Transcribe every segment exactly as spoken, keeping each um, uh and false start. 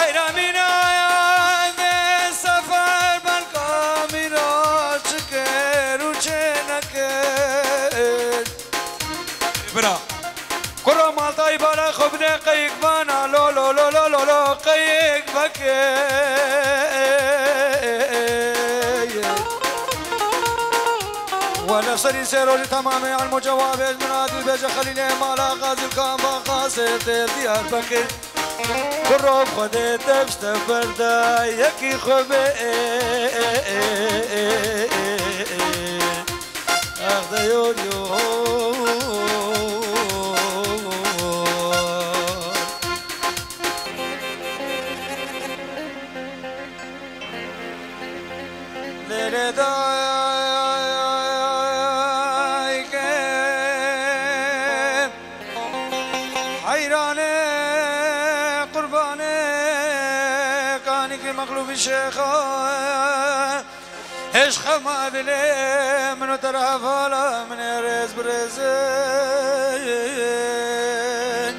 خبنا قيق بانا لو لو لو لو لو لو قيق بكي ولا سري سيرو تمامي على المجواب من هذه البيجة خليني مالا غازي الكام باقاسر ديار بكي قرب خديت بستفر دا يكي خبي اخذ يود يود شيخا ايش خماد لي منو ترى فلا من رز برزين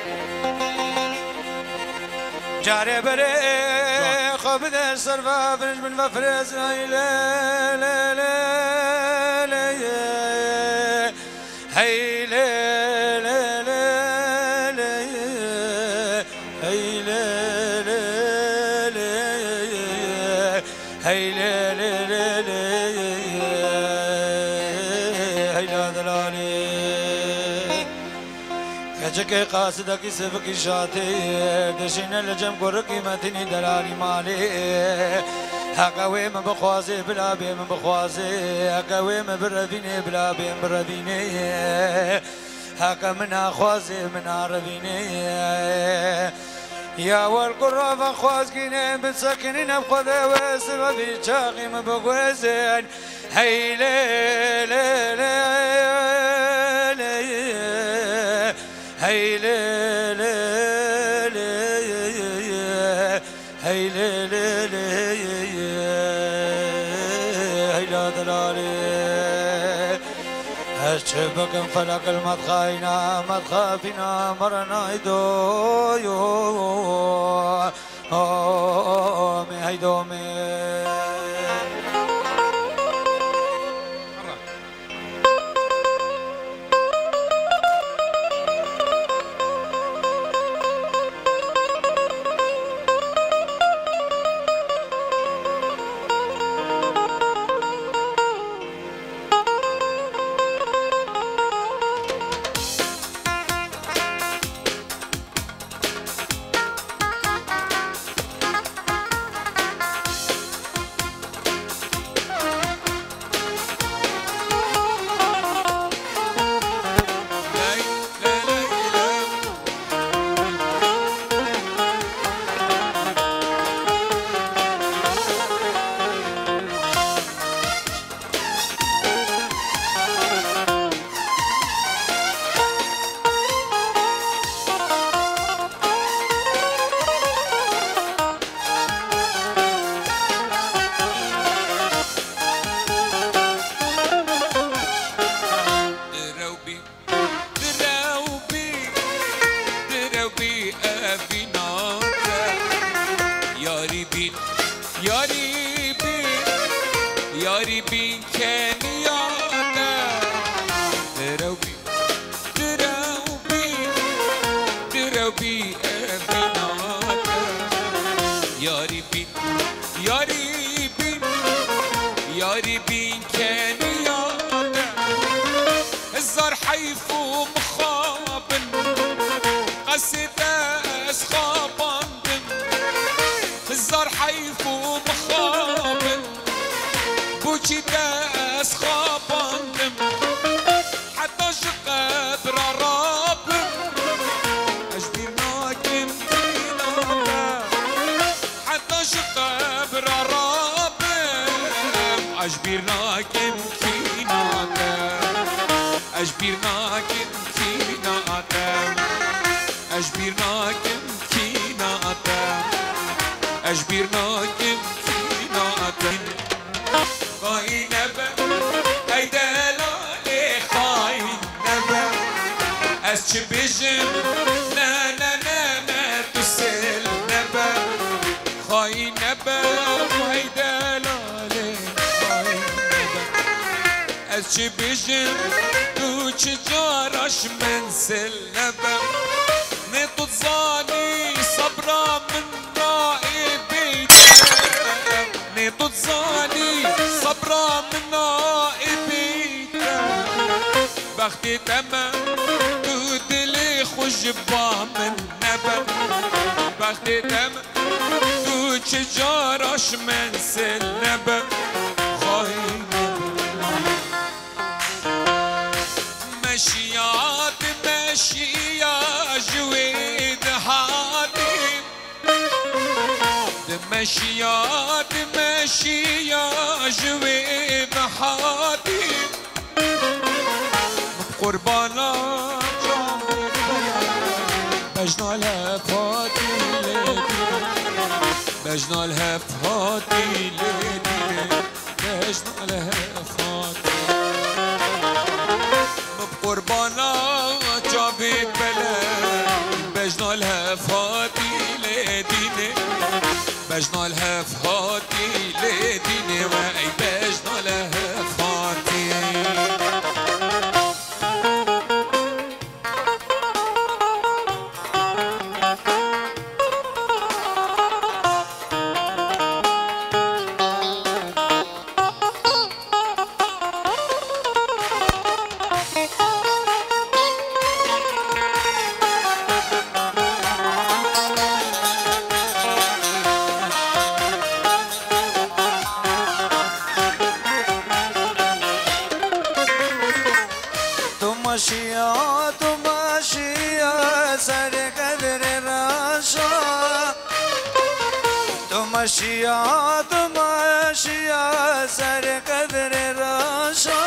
جاري بري خبد السرفا فرج من مفرز لا لا لا لا هي لا لا لا هي لا هي لا لا لا لا هي لا دلالي كجك قاصدك سبك شاتي دشين لجم قرقي متني دلالي مالي هقوي من بخوازي بلا بي من بخوازي هقوي من برفيني بلا بي من برفيني هقا من اخوازي من عرفيني يا والقرى خوازقين بتسكنين بخذا واسر في شاقي ما بغوزين هي لي لي لي هي لي لي هي لي لي هي لا دلالي هالشبك انفلق المدخاينا مدخافنا مرنا يدو يو مي هيدو مي As chibijin, na na na na, tu sel neba. چی بیجم تو چی جارش من سلبم نه تو زانی صبرا من نائبیتم نه تو زانی صبرا من نائبیتم وقتی تمام تو دلی خوش با من نبم وقتی تمام تو چه جاراش من سلبم خواهی مشیات مشیا جوید حاتم مشیات مشیا جوید حاتم قربانا بجنا الهفاتي لدينا بجنا الهفاتي لدينا بجنا الهفاتي بقربانا جابي بلد بجنا الهفاتي لدينا بجنا الهفاتي لدينا وأي بجنا الهفاتي ماشية ماشية سر قدر راشا ماشية ماشية سر قدر راشا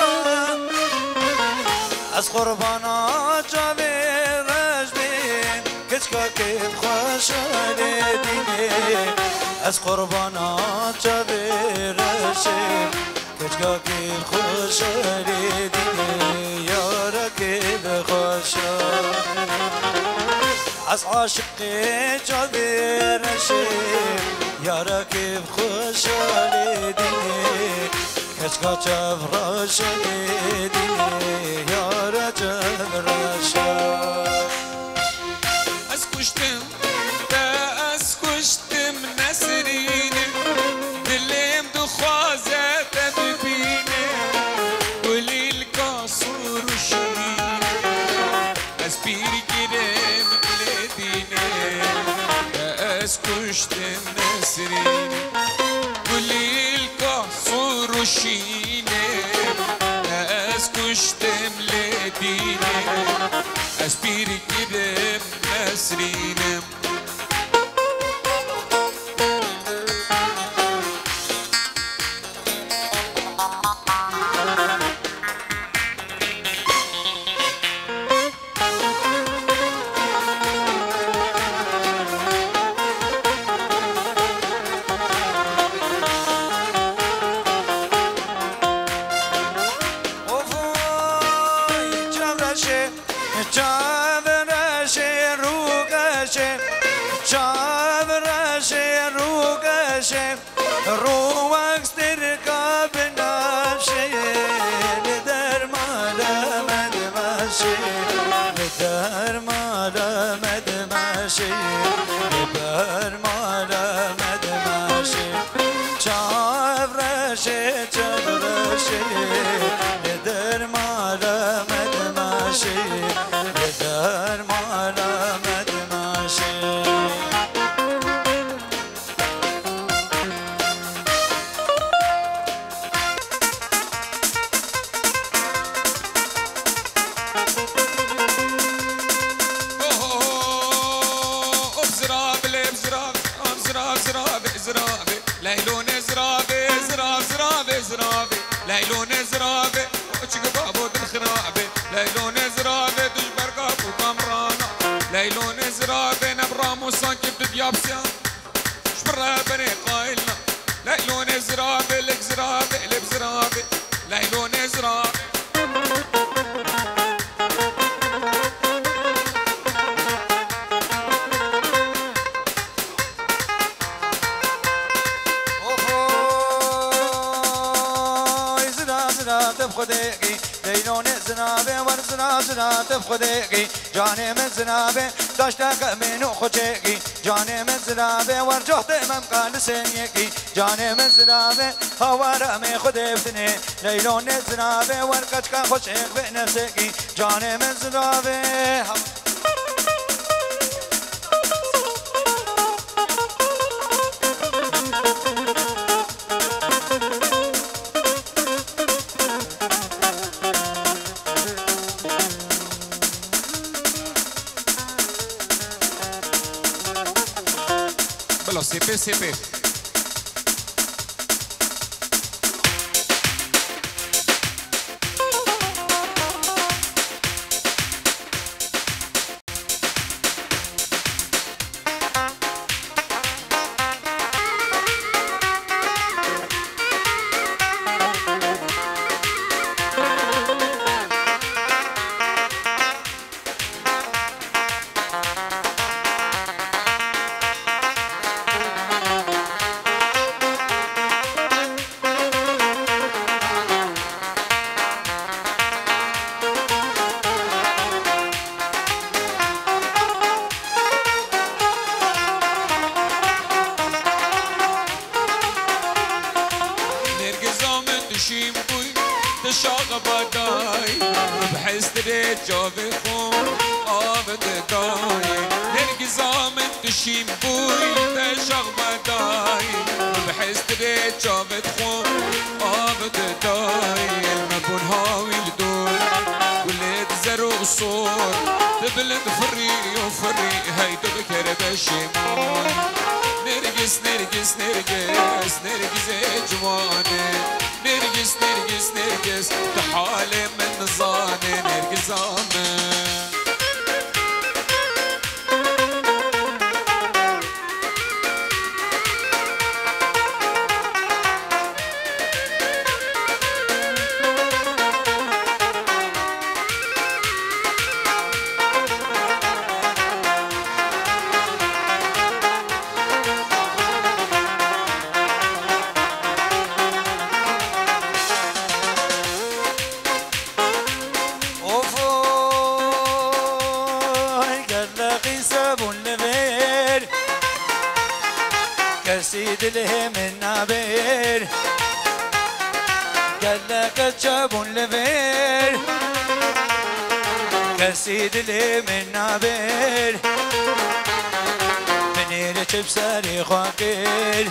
از قربانا جاوی رجبین کچکا کیف خوش دینی از قربانا جاوی رجبین کچکا کیف خوش دینی كيف خوشا از عاشقي جابر شيم يا راكب خوشا لديني كشكا جفراش لديني يا رجل رشا اسكشتم دا اسكشتم نسريني دليم دخوازات ببيني ولي القصور وشيني اسبيري كريم لديني دا اسكشتم نسريني ولي القصور وشيني دا اسكشتم لديني اسبيري كريم نسريني چاورشه روگشه چاورشه روگشه رو وقتر کاب نشه در مال مدمشه در مال مدمشه در مال مدمشه چاورشه چاورشه در مال مدمشه در مال مدمشه ليلون زرابي زراب زرابي زرابي ليلون زرابي وشك بابو الخرابي ليلون زرابي تجبر قابو كامرانا ليلون زرابي نبرا موسى كيف ديابسيا شبرا بني قايلنا ليلون زرابي لك زرابي لك زرابي ليلون زرابي بخديقي ليلون زنابه ورزنا زنا تبخديقي جاني من زنابه داشتك من خوشيقي جاني من زنابه ورجحت من قال سنيقي جاني من زنابه هوارا من خديفتني ليلون زنابه ورقشك خوشيق بنفسكي جاني من زنابه Belo, C P, C P. جاوی خون آبد دای نرگزام تشیم بوی تشاق بدای بحست ری جاوی خون آبد دای مبون هاوی لدور ولد زرو صور تبلد فري وفري هيدو بكر بشمون نرجس نرجس نرجس نرجس جواني نرجس نرجس نرجس تحالي من نظاني نرجس آمن سيد الهم النابير قال لك تشابون لبير كسيد الهم النابير منير تبسري خاكير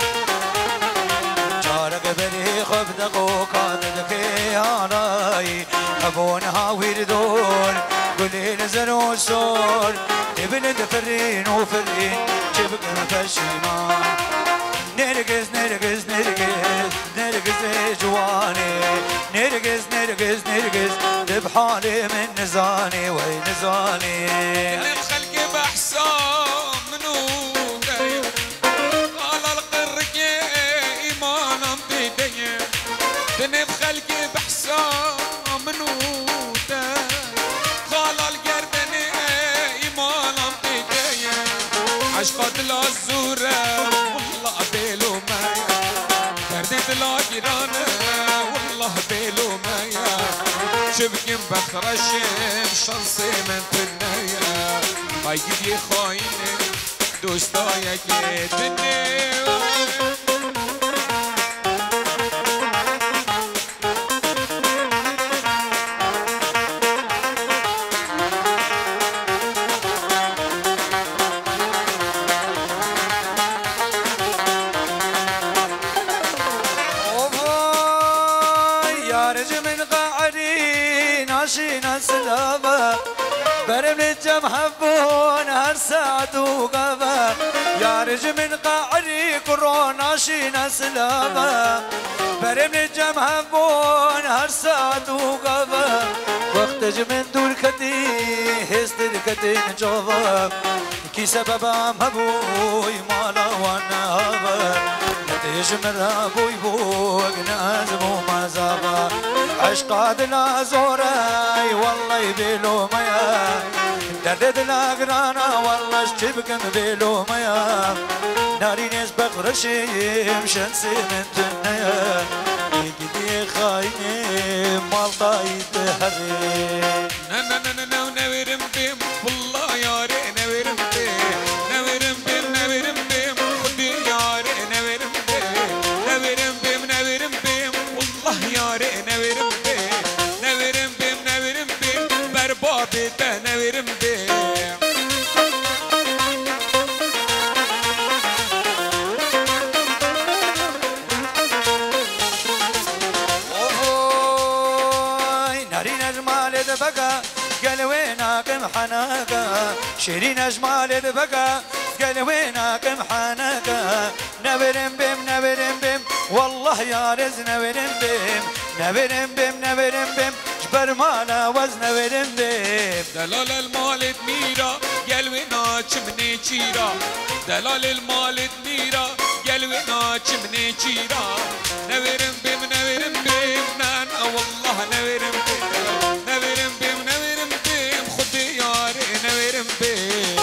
جارك بري خبدقو قاددك ياراي ابون هاوير دور قولي نزلو السور ابن دفرين وفرين جبك مفشيمان نرقص نرقص نرقص نرقص جواني نرقص نرقص نرقص بحالي من نزاني وين نزاني اللي بخلقي بحسام منو دايم على القرقي ايمانا بدايم اللي بخلقي بحسام منو دايم على القردني ايمانا بدايم عشقات العزوره بيلو مايا كردت لاجرانا والله بيلو مايا شبكي بخرشم شانسي من تنايا ما يجي خاينه دوستايا جيتني ناشينا سلامة برم الجم حبون هر ساعة وقفة يا رج من قعري كورونا شينا سلامة برم الجم حبون هر ساعة وقفة وقت من دول كتي هستر كتي نجوفة كي سبب عم هبوي مالا وانا هبا يجمر ابوي بوق نازم ومزابا عشقاد الازوراي والله يبيلو ميا دردد الاقرانا والله اشتبكم بيلو ميا ناري ناس بقرشيم شنسي من تنيا يقدي خايني مالطاي تهري نا نا نا نا ونورم بيم والله يا ري نورم بيم نورم بيم نورم بيم خدي يا ري نورم بيم نورم بيم نورم بيم والله يا ري نورم بيم نورم بيم نورم بيم بربابي ده نورم بيم بقى قال وينك محناكا شيرين اجمال بقى قال وينك محناكا نبرم بم نبرم بم والله يا رز نبرم بم نبرم بم نبرم بم جبر مالا وزن نبرم بم دلال المال ميرا قال وينك مني چيرا دلال المال ميرا قال وينك مني چيرا نبرم بم نبرم بم نانا والله نبرم بم نورم بيم نورم بيم خدي ياري نورم بيم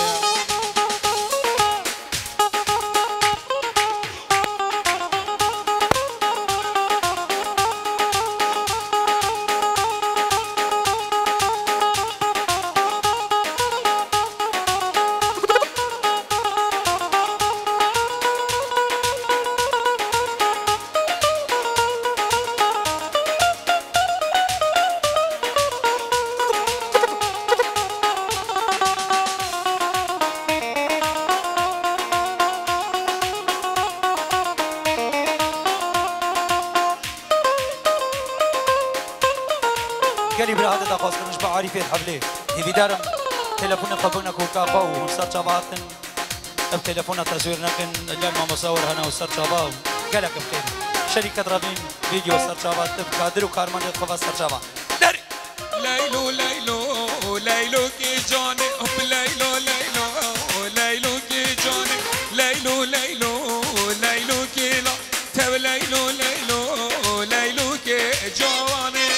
قالي بالعادة دا خاص كنش بعارف الحبلة هي بدارم تلفون قبلنا كوكاكا ومستر شباتن بتلفون تصوير نكن لما مصور هنا وستر شباب قالك بخير شركة رابين فيديو ستر شبات قادر وكارمان يتخفى ستر شبات داري ليلو ليلو ليلو كي جاني ليلو ليلو ليلو كي جاني ليلو ليلو ليلو كي لا تو ليلو ليلو ليلو كي جواني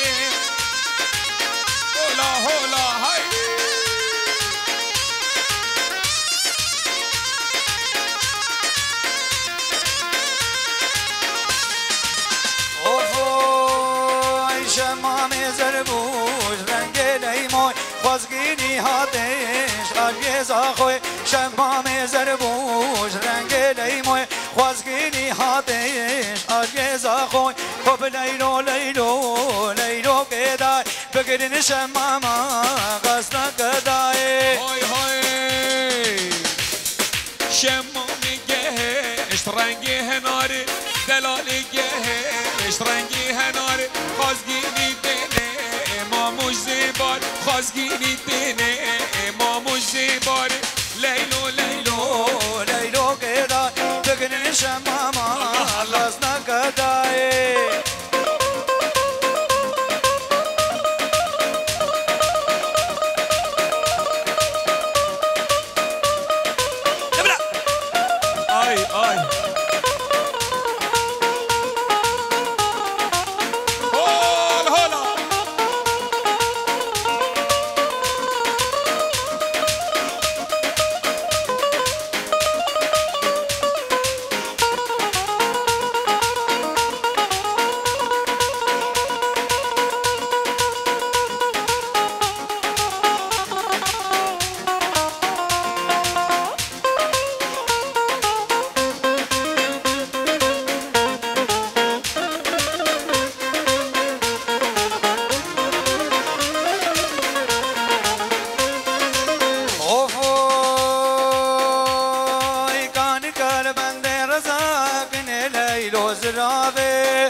هولا هولا هاي اوفوی شمامي زربوش رنگ لیموی بازگینی هاتش آلیز آخوی شمامي زربوش رنگ لیموی بازگینی هاتش آلیز آخوی خب لیلو لیلو لیلو کدای بگرین شماما قصد کدای هاي هاي شمامي جهش رنگي هناري دلالي جهش رنگي هناري خازگيني ديني ماموش زيبار خازگيني ديني ماموش زيبار ليلو ليلو لیلو کدای بگرین شماما قصد کدای اي اي هول هولا اوفوی کان کر بنده رضا کنه لیلو زرابه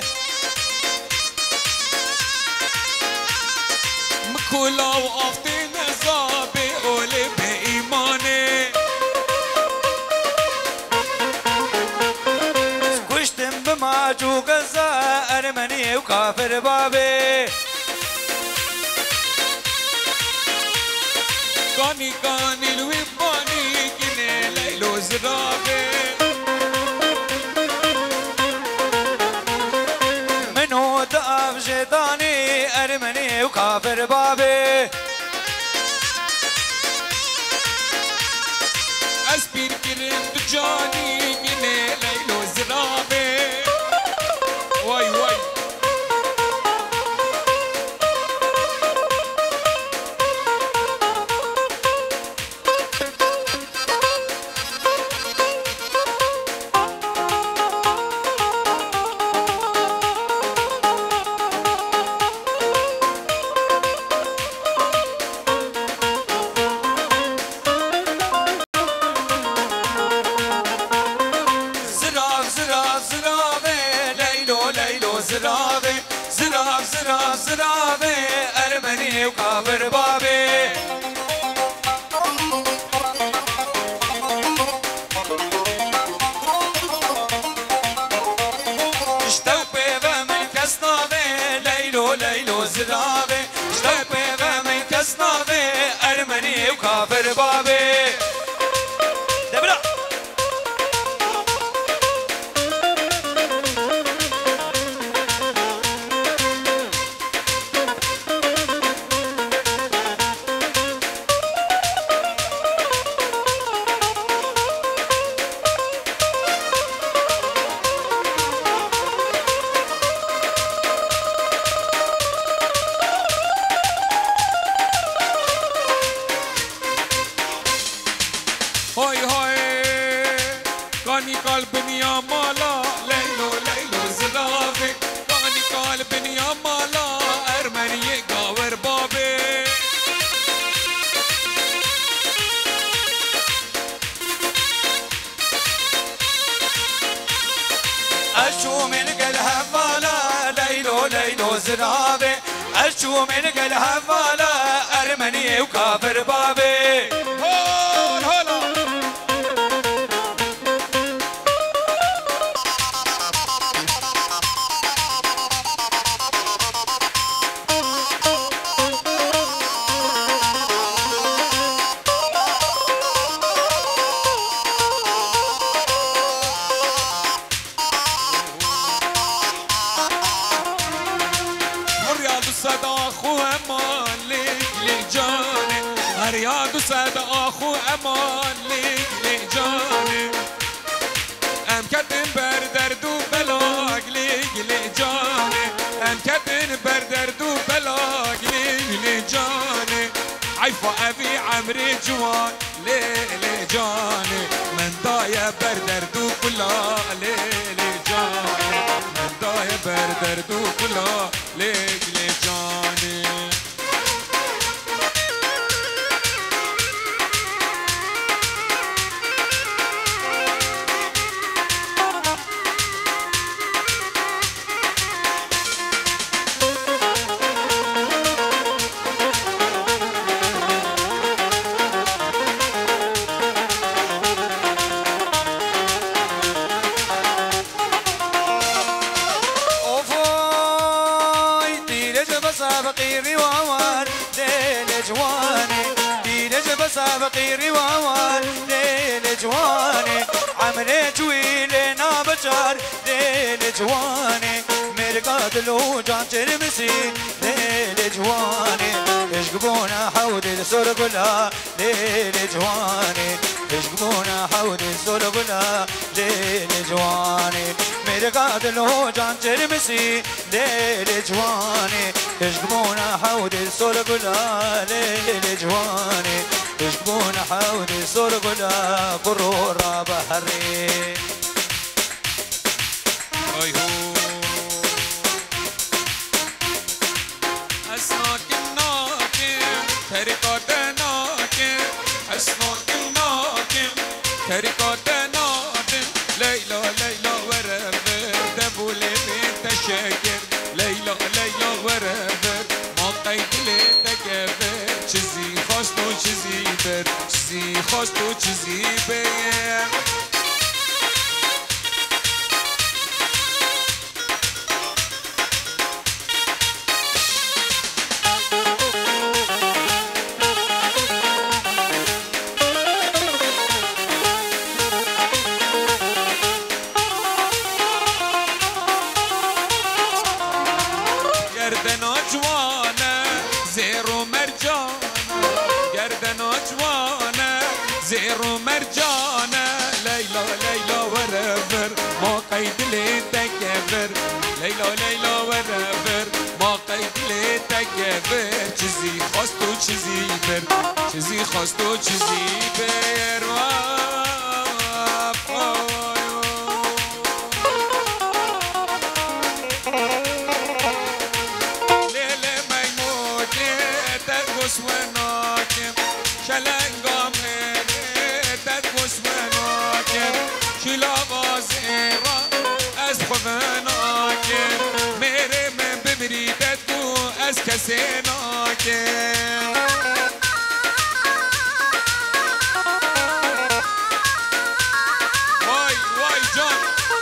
مكولا وقفتي نزابي قولي بإيماني کشتم به معجوق ارمنی و کافر بابه كاني كاني الوفاني كني ليلو زرابي منو داف جداني ارمني و کافر بابه اسبير كي گرم تو جانی گینه لیلو زرابه وای وای زرابه زراب زراب زرابه ارمنی و کافر بابه اشتو پیوه من کس نابه لیلو لیلو زرابه اشتو پیوه من کس نابه ارمنی و کافر بابه دبرا های های کانی قلبنی مالا لیلو لیلو زرافه کانی قلبنی مالا ارمنی گاور بابه اشو من قلها فالا ليلو ليلو زرابه اشو من قلها فالا ارمني وكافر بابي هول هولا صدا خو امان لیک لی جانه هر یاد صدا خو امان لیک لی جانه ام کتن بر درد و بلاگ لیک لی جانه ام کتن بر درد و بلاگ لیک لی جانه عیفا ابی عمری جوان لیلی جانه من دایه بر درد و کلا لیلی جانه من دایه بر درد و کلا لیلی جانه سابقي روان ليل جواني بينج بسابقي روان ليل جواني عمري طويل نابجار ليل جواني مرقاد لو جان ترمسي ليل جواني اشقبونا حود السرقلا ليل جواني اشقبونا حود السرقلا ليل جواني مرقاد لو جان ترمسي ليل جواني اشقبونا حود السرقلا ليل جواني اشقبونا حود السرقلا قرورا بحري ايهو اسناك الناكم طريقات ناكم اسناك الناكم طريقات ناكم ليلى ليلى ورفر دبولي بيت شاكر ليلى ليلى ورفر ما قيد لي تكفر چیزی خواست و چیزی بر چیزی خواست و چیزی بر گردنا جوانه زیر و مرجانه گردنا جوانه زیر و مرجانه ليلى ليلى ورافر ما قيد لي تكبر ليلى ليلى ورافر ما قيد لي تكبر چیزی خواست و چیزی بر چیزی خواست و چیزی بر لیل میمونه تدوس و ناکم شلنگام تدوس و ناکم شلا بازیرا از خوبناکم میره من ببری تدو از کسی ناکم وای وای جان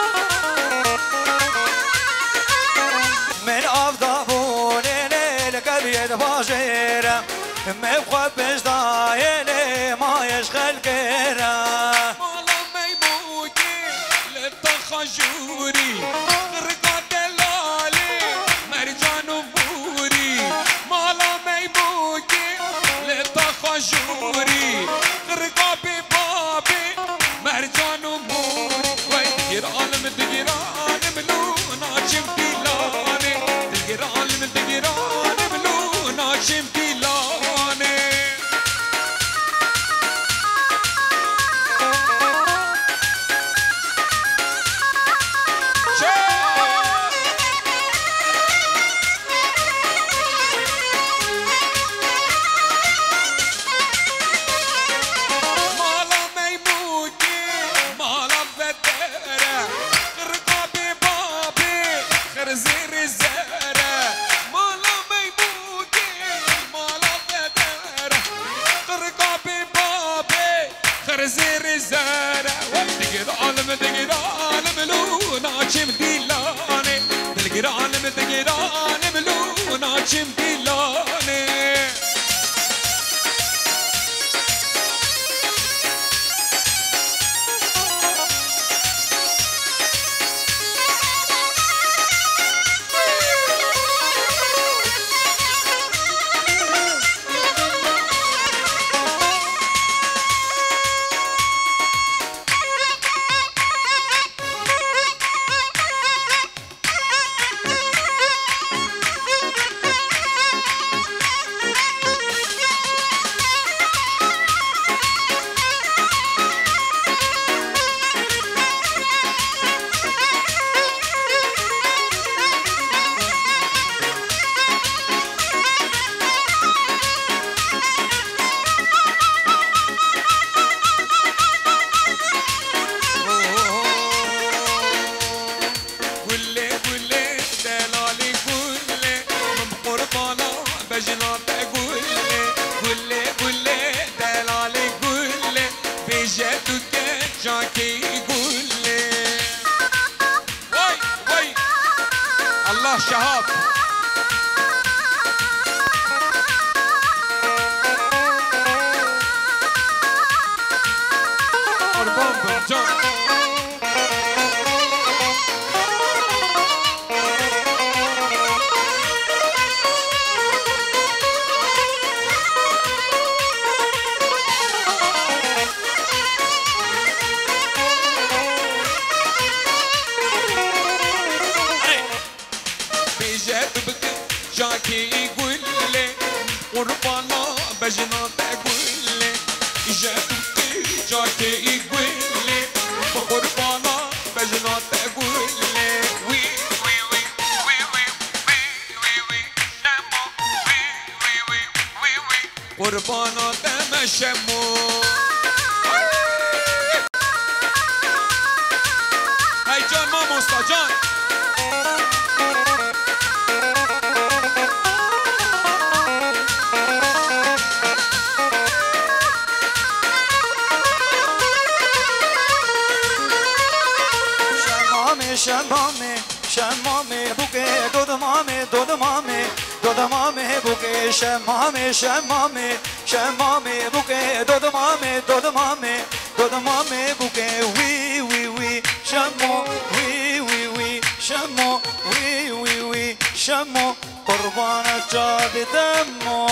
من افضابونه لكبيد باجيرة مخبز ضايلي ما يشغل كيرة مالا ميموكي للتخجوري غرقا دلالي مرجان وبوري مالا ميموكي للتخجوري غرقا ببابي مرجان وبوري ويدقير عالم دقير عالم لونا شمتيلاني دقير عالم دقير عالم لونا شمتيلاني مالا ميموكي مالا بدرة غرقابي بابي خرزير الزهرة مالا ميموكي مالا بدرة غرقابي بابي خرزير الزهرة دقير عالم دقير عالم لونا چم ديلاني دقير عالم دقير عالم لونا چم ديلاني قولي قولي دلالي قولي من قربانا بجنات قولي قولي قولي دلالي قولي بجدك جاكي قولي وي وي الله شهاب قربان برجان بجدك جاكي قولي قربانا بجنات قولي جدك جاكي قولي قربانا بجنات قولي وي وي وي وي وي وي وي شمو وي وي وي وي وي قربانا دم شمو هاي جان ما مستجان شمامه شمامه بوکه دودمامه دودمامه دودمامه بوکه شمامه شمامه شمامه بوکه دودمامه دودمامه دودمامه بوکه وی وی وی شمو وی وی وی شمو وی وی وی شمو قربان جاد دمو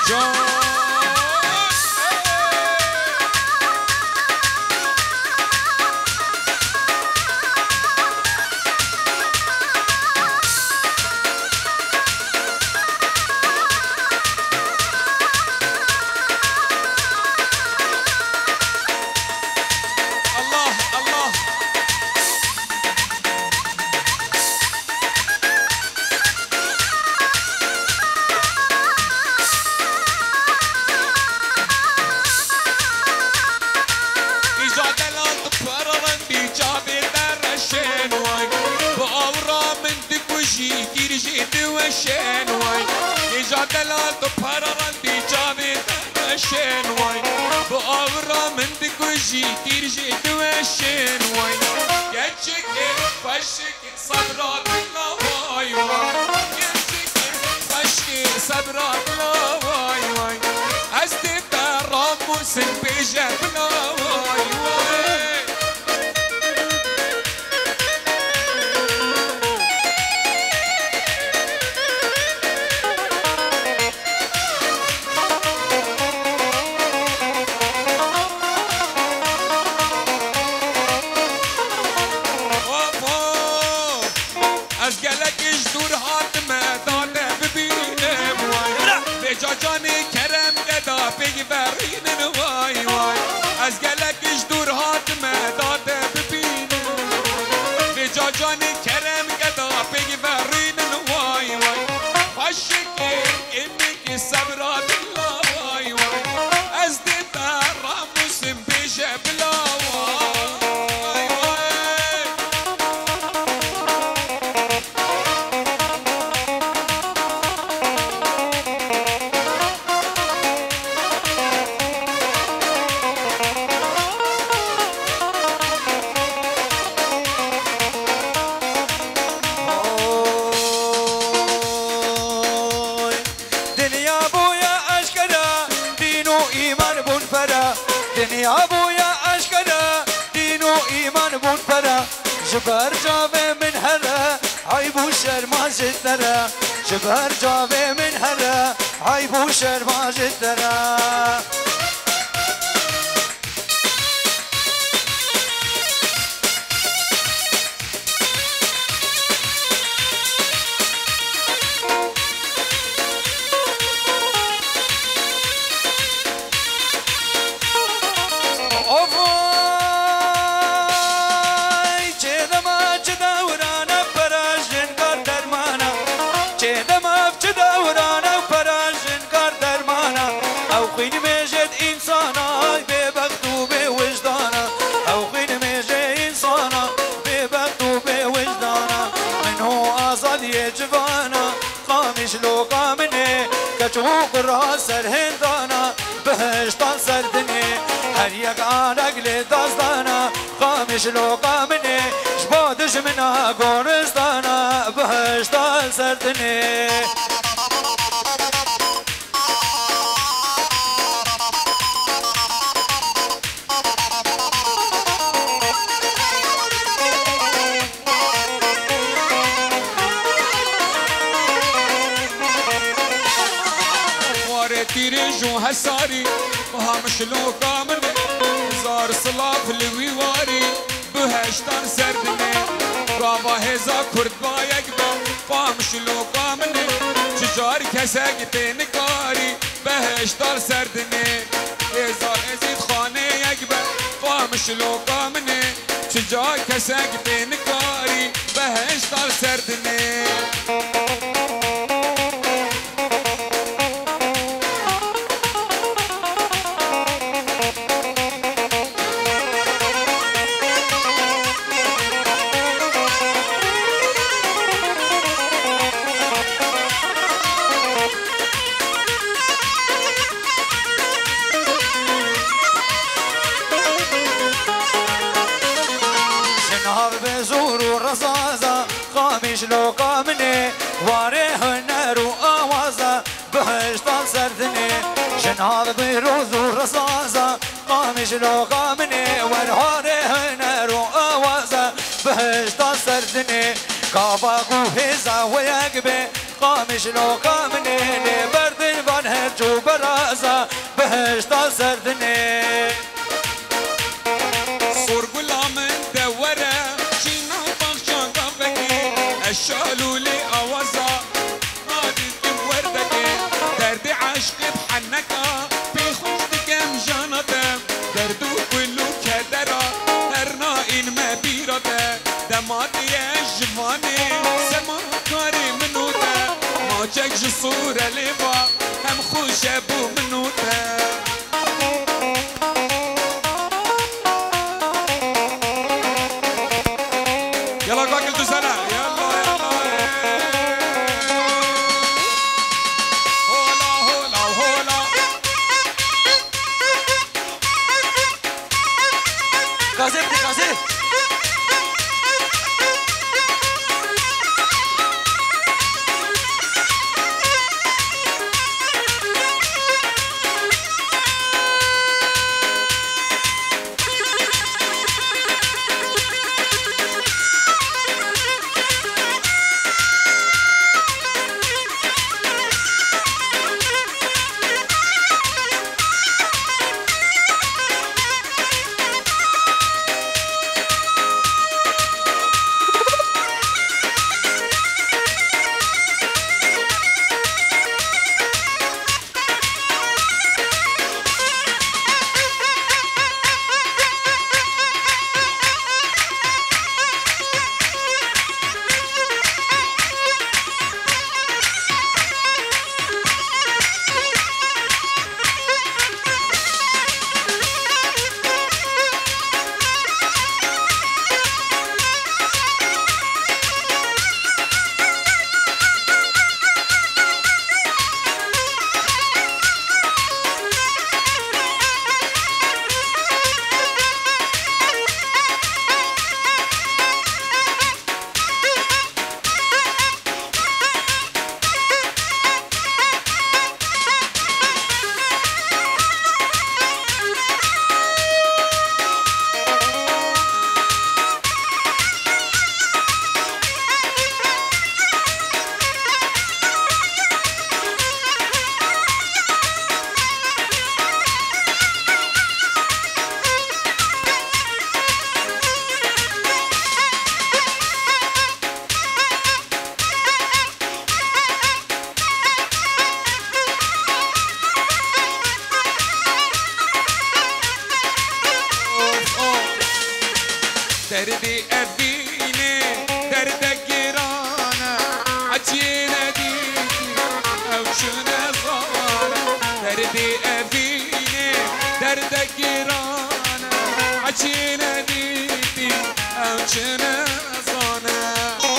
جبر جاوه من هره عیب و شرمازت داره جبر جاوه من هره عیب و شرمازت داره كتوق راس الهندانا بهشتان سردني هر يك عانق لدازدانا خامش لوقا مني جبادش منها قورستانا بهشتان سردني هساري وهامش لو كامل زار صلاف لويواري بهشتان سردني قاوا هزا كرد بايك فامش لو كامل تجار كساق بينكاري بهشتان سردني هزا ازيد خاني يكبر فامش لو كامل تجار كساق بينكاري بهشتان سردني لو قامني واريه النار وآوازة بهشتان سردني جنهار بيروز ورصاصة قامش لو قامني واريه النار وآوازة بهشتان سردني كافاقو هزا ويقبي قامش لو قامني لبرد البنه جو برازا بهشتا سردني صور قلام دوره شينا بخشا قبكي الشالو لي اوزا نادي وردكي درد عشق بحنكا بخوش دكم جانتم دردو كلو كدرا هرنائن ما بيرته دماتي الجواني سما كاري منوته ما جاك جسورة لبا هم خوش ابو منوته يلا قاكل تسنة يلا يلا هولا هولا هولا كازي بدي كازي دردي أبيني دردك جيرانا عجينا ديكي أو شنا صانا دردي أبيني دردك جيرانا عجينا ديكي أو شنا صانا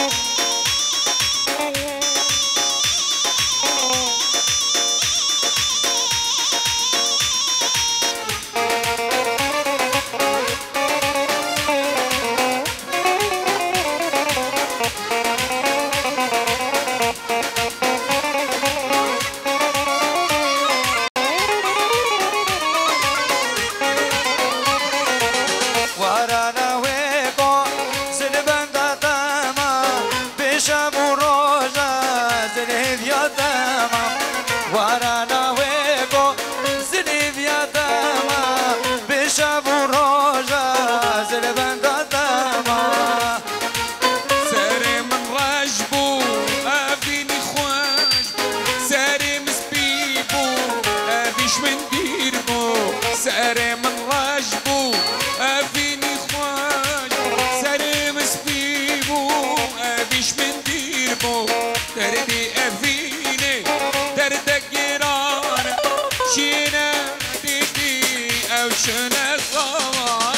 ساري من راجبو أفيني خواج ساري مسبيبو أبيش من ديربو دردي أفيني دردك جيران شينا ديدي أو شنا صواب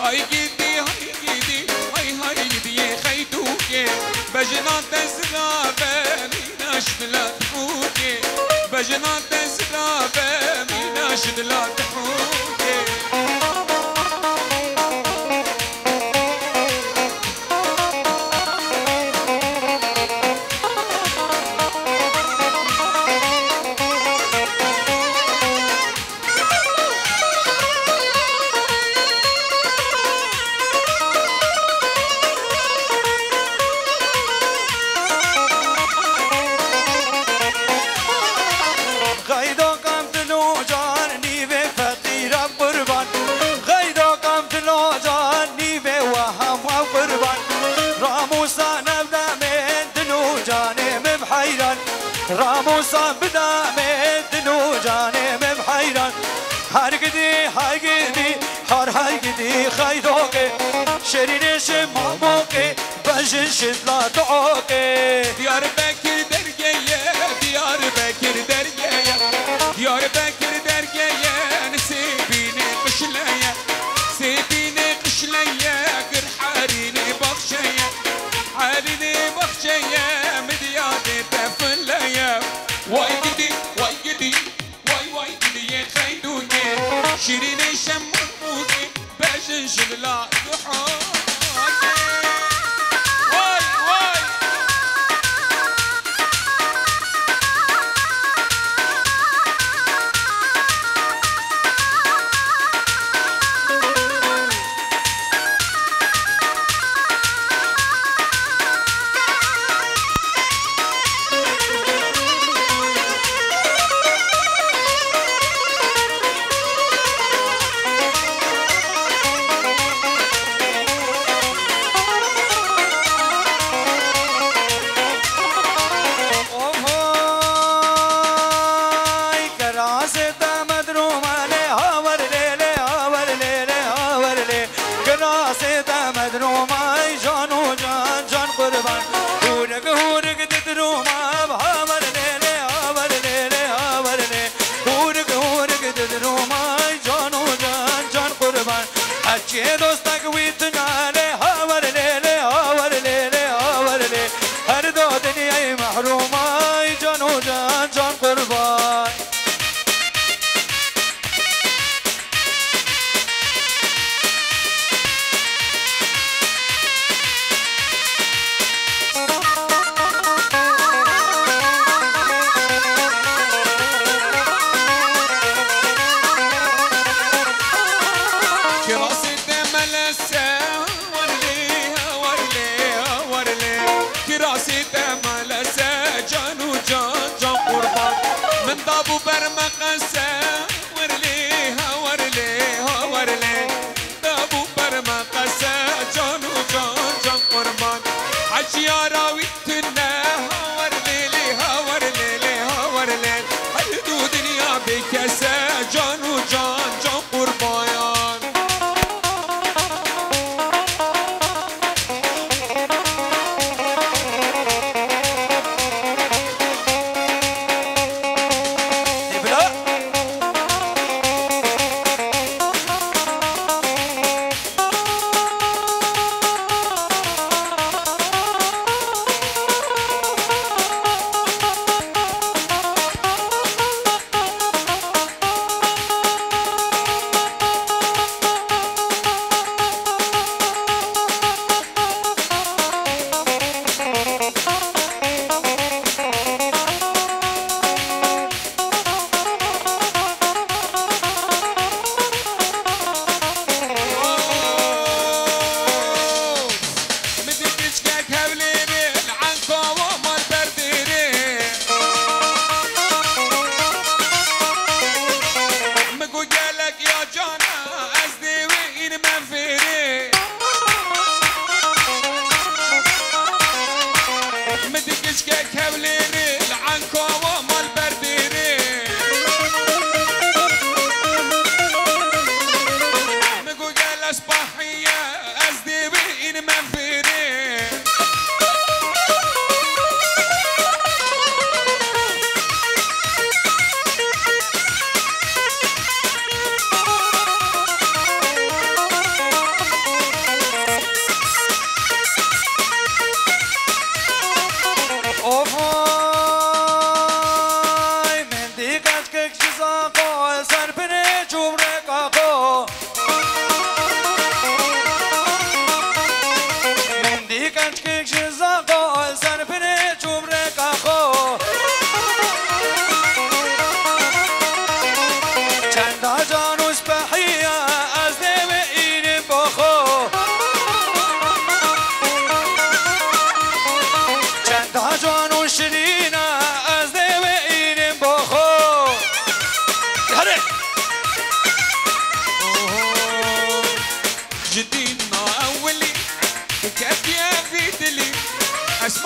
هاي جدي هاي جدي هاي هاي جدي خيدوكي بجنات تزرابة ميناش بلا تحوكي بجنات تزرابة ميناش بلا تحوكي راموسا بدامي دنو جاني مبحيران هرقدي هرقدي هر هرقدي خيدوكي شرينيش ماموكي بجن شدلا دعوكي ديار بكر درجية ديار بكر درجية ديار بكر درجية نسيبيني قشلية سيبيني قشلية قر حاريني بخشية حاريني بخشية مدياتي تفلية واي جدي واي جدي واي واي جدي يا خيدوني شيريني شموزي باش نشغلها ضحاكي واي واي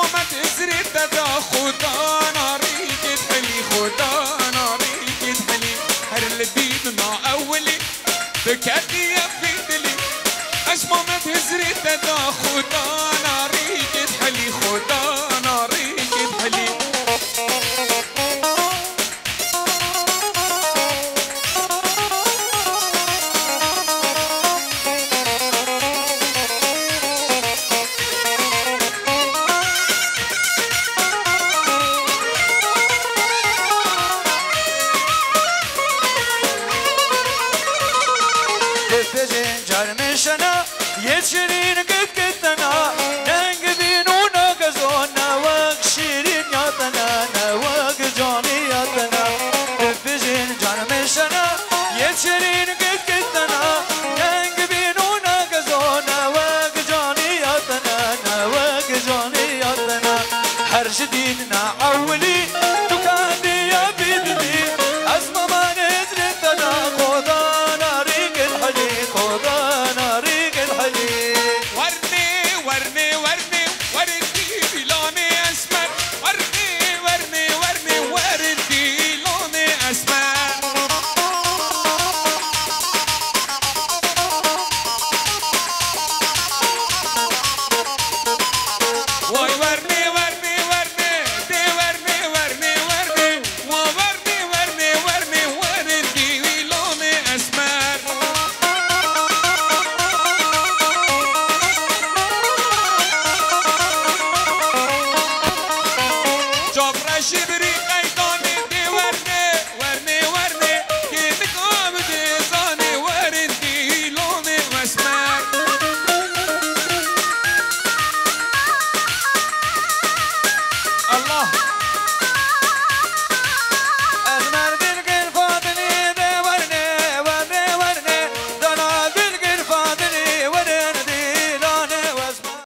اسمه ما تزري تدا خدا ناري تحلي خدا ناري تحلي هر الديدنا أولي بكاتي في دلي اسمه ما تزري تدا خدا ناري تحلي خدا ناري تحلي يتشرين قد قدنا ننقذين ونقزونا وق شيرين ياطنا نوق جوني ياطنا دفجين جان مشنا يتشرين قد قدنا ننقذين ونقزونا وق جوني ياطنا نوق جوني ياطنا حرش ديننا أولي تكادي يا بيدلي أسمى ما نزلت أنا خدانا ريق الحلي خدانا ريق الحلي ورني ورني ورني وردي لوني أسمر ورني ورني ورني وردي لوني أسمر واي ورني ورني ورني دي ورني ورني ورني وورني ورني ورني وردي لوني أسمر جبر شبر